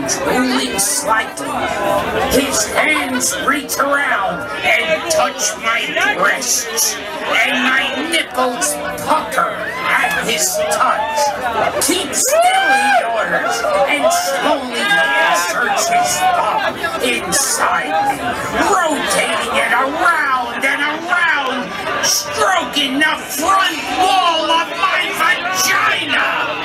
arms rolling slightly. His hands reach around and touch my breasts, and my nipples pucker at his touch. Keep still, he orders, and slowly inserts his thumb inside me, rotating it around and around, stroking the front wall of my vagina.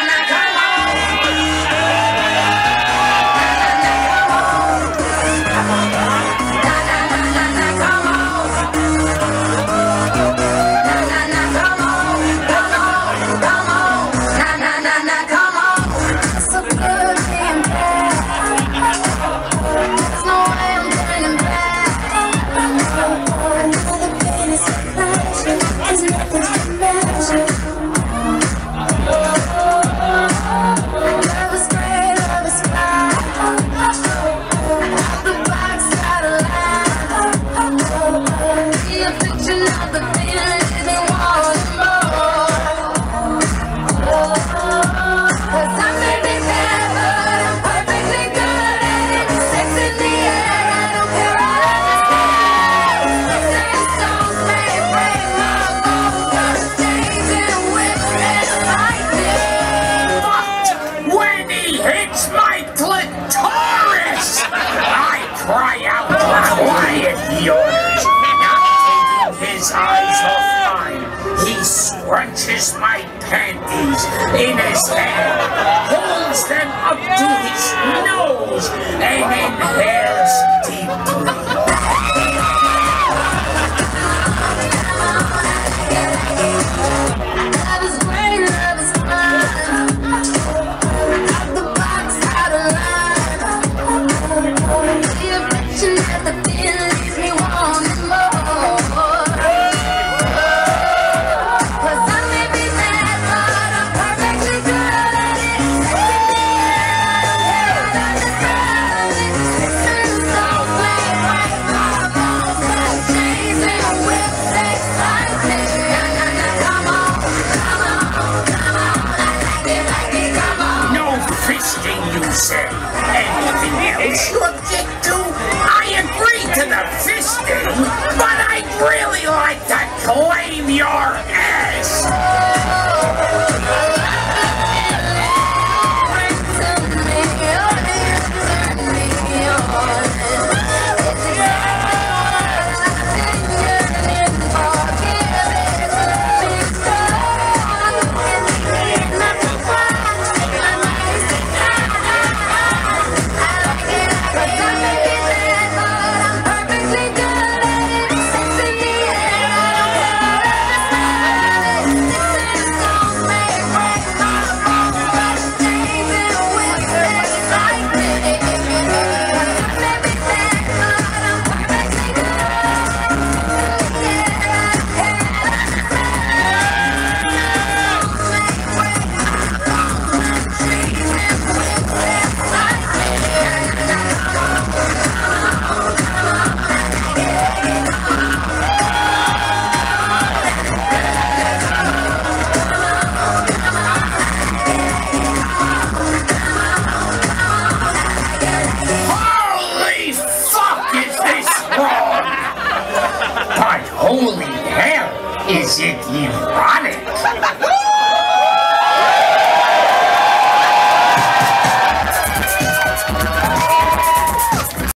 He orders, not taking his eyes off mine. He scrunches my panties in his hand, holds them up to his nose, and inhales deeply. Anything else you object to? I agree to the fisting, but I'd really like to claim your ass. Holy hell, is it erotic?